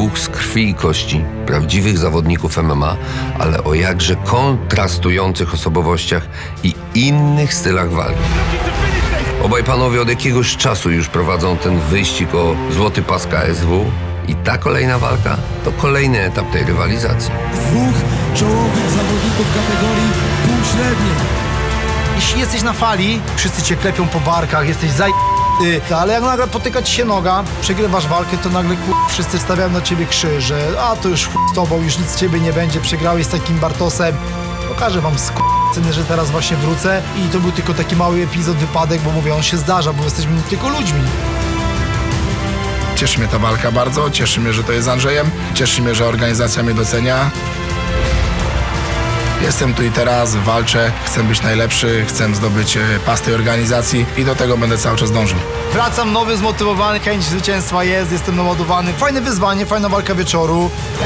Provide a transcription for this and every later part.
dwóch z krwi i kości, prawdziwych zawodników MMA, ale o jakże kontrastujących osobowościach i innych stylach walki. Obaj panowie od jakiegoś czasu już prowadzą ten wyścig o złoty pas KSW i ta kolejna walka to kolejny etap tej rywalizacji. Dwóch czołowych zawodników kategorii półśredniej. Jeśli jesteś na fali, wszyscy cię klepią po barkach, jesteś ale jak nagle potyka ci się noga, przegrywasz walkę, to nagle wszyscy stawiają na ciebie krzyż, że to już z tobą, już nic z ciebie nie będzie, przegrałeś z takim Bartosem. Pokażę wam że teraz właśnie wrócę i to był tylko taki mały epizod, wypadek, bo mówię, on się zdarza, bo jesteśmy tylko ludźmi. Cieszy mnie ta walka bardzo, cieszy mnie, że to jest z Andrzejem, cieszy mnie, że organizacja mnie docenia. Jestem tu i teraz, walczę, chcę być najlepszy, chcę zdobyć pas tej organizacji i do tego będę cały czas dążył. Wracam nowy, zmotywowany, chęć zwycięstwa jest, jestem naładowany. Fajne wyzwanie, fajna walka wieczoru.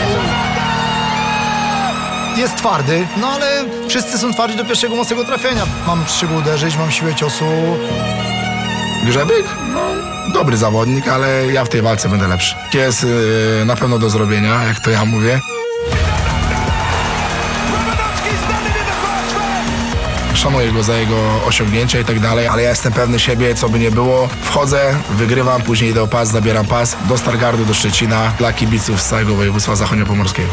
Jest twardy, no ale wszyscy są twardzi do pierwszego mocnego trafienia. Mam z czego uderzyć, mam siłę ciosu. Grzebyk? No, dobry zawodnik, ale ja w tej walce będę lepszy. Jest na pewno do zrobienia, jak to ja mówię. Szanuję go za jego osiągnięcia i tak dalej, ale ja jestem pewny siebie, co by nie było. Wchodzę, wygrywam, później idę o pas, zabieram pas do Stargardu, do Szczecina, dla kibiców z całego województwa zachodniopomorskiego.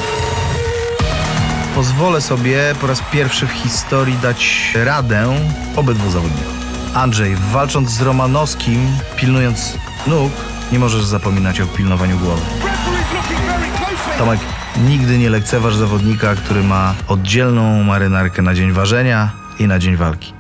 Pozwolę sobie po raz pierwszy w historii dać radę obydwu zawodnikom. Andrzej, walcząc z Romanowskim, pilnując nóg, nie możesz zapominać o pilnowaniu głowy. Tomek, nigdy nie lekceważ zawodnika, który ma oddzielną marynarkę na dzień ważenia i na dzień walki.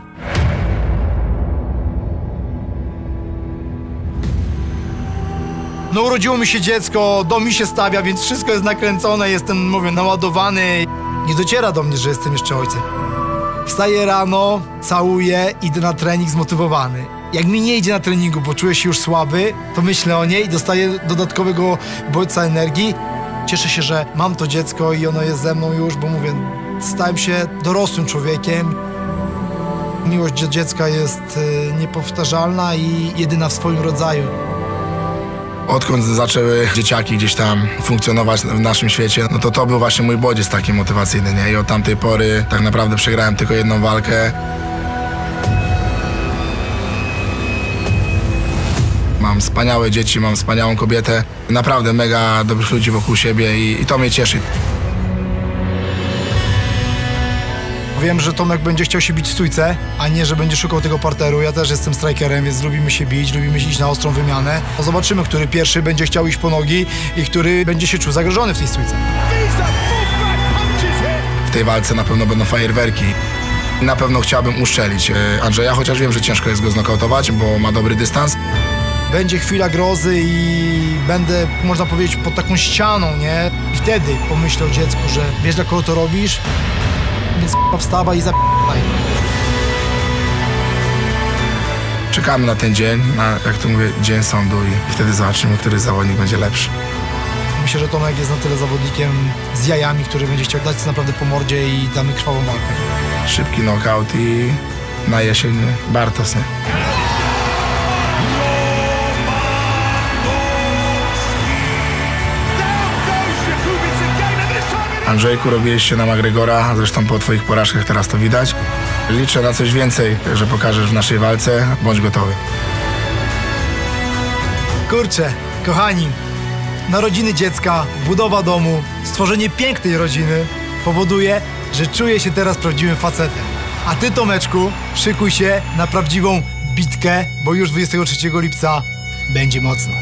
No urodziło mi się dziecko, dom mi się stawia, więc wszystko jest nakręcone, jestem, mówię, naładowany. Nie dociera do mnie, że jestem jeszcze ojcem. Wstaję rano, całuję, idę na trening zmotywowany. Jak mi nie idzie na treningu, bo czuję się już słaby, to myślę o niej i dostaję dodatkowego bodźca energii. Cieszę się, że mam to dziecko i ono jest ze mną już, bo mówię, stałem się dorosłym człowiekiem. Miłość do dziecka jest niepowtarzalna i jedyna w swoim rodzaju. Odkąd zaczęły dzieciaki gdzieś tam funkcjonować w naszym świecie, no to był właśnie mój bodziec taki motywacyjny, nie? I od tamtej pory tak naprawdę przegrałem tylko jedną walkę. Mam wspaniałe dzieci, mam wspaniałą kobietę, naprawdę mega dobrych ludzi wokół siebie i to mnie cieszy. Wiem, że Tomek będzie chciał się bić w stójce, a nie, że będzie szukał tego parteru. Ja też jestem strikerem, więc lubimy się bić, lubimy iść na ostrą wymianę. No zobaczymy, który pierwszy będzie chciał iść po nogi i który będzie się czuł zagrożony w tej stójce. W tej walce na pewno będą fajerwerki. Na pewno chciałbym uszczelić Andrzeja, chociaż wiem, że ciężko jest go znokautować, bo ma dobry dystans. Będzie chwila grozy i będę, można powiedzieć, pod taką ścianą, nie? I wtedy pomyślę o dziecku, że wiesz, dla kogo to robisz? Więc wstawaj i zapij. Czekamy na ten dzień, na, jak to mówię, dzień sądu i wtedy zobaczymy, który zawodnik będzie lepszy. Myślę, że Tomek jest na tyle zawodnikiem z jajami, który będzie chciał dać naprawdę po mordzie i damy krwawą walkę. Szybki knockout i na jesień Bartos, nie? Andrzejku, robiłeś się na McGregora, zresztą po twoich porażkach teraz to widać. Liczę na coś więcej, że pokażesz w naszej walce. Bądź gotowy. Kurczę, kochani, narodziny dziecka, budowa domu, stworzenie pięknej rodziny powoduje, że czuję się teraz prawdziwym facetem. A ty, Tomeczku, szykuj się na prawdziwą bitkę, bo już 23 lipca będzie mocno.